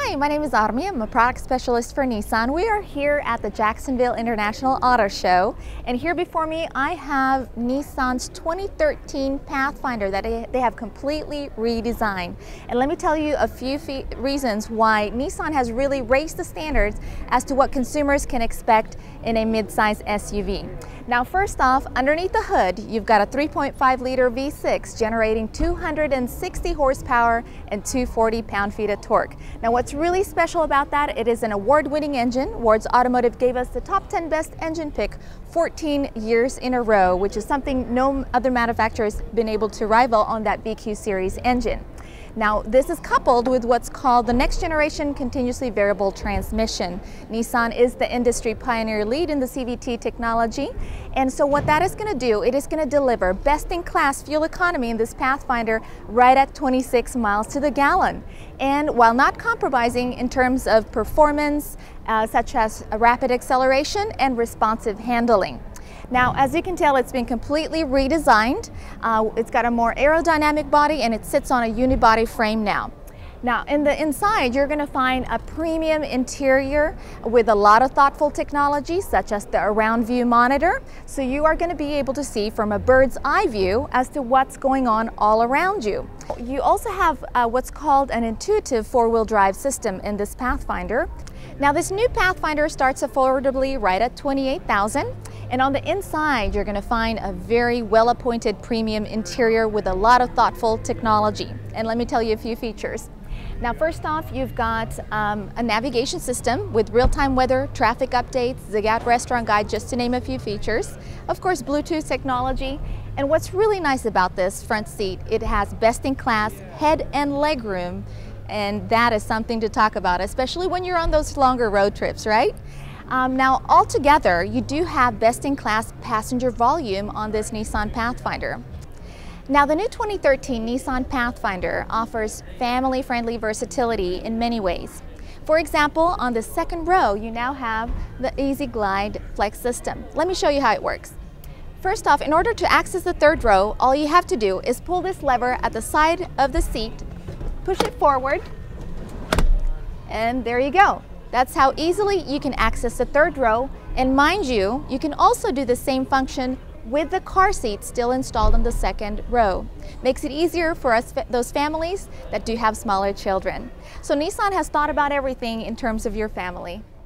Hi, my name is Armina. I'm a product specialist for Nissan. We are here at the Jacksonville International Auto Show, and here before me I have Nissan's 2013 Pathfinder that they have completely redesigned. And let me tell you a few reasons why Nissan has really raised the standards as to what consumers can expect in a mid-size SUV. Now, first off, underneath the hood, you've got a 3.5-liter V6 generating 260 horsepower and 240 pound-feet of torque. Now, what's really special about that, it is an award-winning engine. Wards Automotive gave us the top 10 best engine pick 14 years in a row, which is something no other manufacturer has been able to rival on that BQ series engine. Now, this is coupled with what's called the next generation continuously variable transmission. Nissan is the industry pioneer lead in the CVT technology. And so what that is going to do, it is going to deliver best-in-class fuel economy in this Pathfinder right at 26 miles to the gallon. And while not compromising in terms of performance, such as rapid acceleration and responsive handling. Now, as you can tell, it's been completely redesigned. It's got a more aerodynamic body and it sits on a unibody frame now. Now, in the inside, you're going to find a premium interior with a lot of thoughtful technology, such as the around view monitor. So you are going to be able to see from a bird's eye view as to what's going on all around you. You also have what's called an intuitive four-wheel drive system in this Pathfinder. Now, this new Pathfinder starts affordably right at $28,000. And on the inside, you're going to find a very well-appointed premium interior with a lot of thoughtful technology. And let me tell you a few features. Now, first off, you've got a navigation system with real-time weather, traffic updates, Zig-Out restaurant guide, just to name a few features. Of course, Bluetooth technology. And what's really nice about this front seat, it has best-in-class head and leg room. And that is something to talk about, especially when you're on those longer road trips, right? Now, altogether, you do have best-in-class passenger volume on this Nissan Pathfinder. Now, the new 2013 Nissan Pathfinder offers family-friendly versatility in many ways. For example, on the second row, you now have the Easy Glide Flex system. Let me show you how it works. First off, in order to access the third row, all you have to do is pull this lever at the side of the seat, push it forward, and there you go. That's how easily you can access the third row. And mind you, you can also do the same function with the car seat still installed in the second row. Makes it easier for those families that do have smaller children. So Nissan has thought about everything in terms of your family.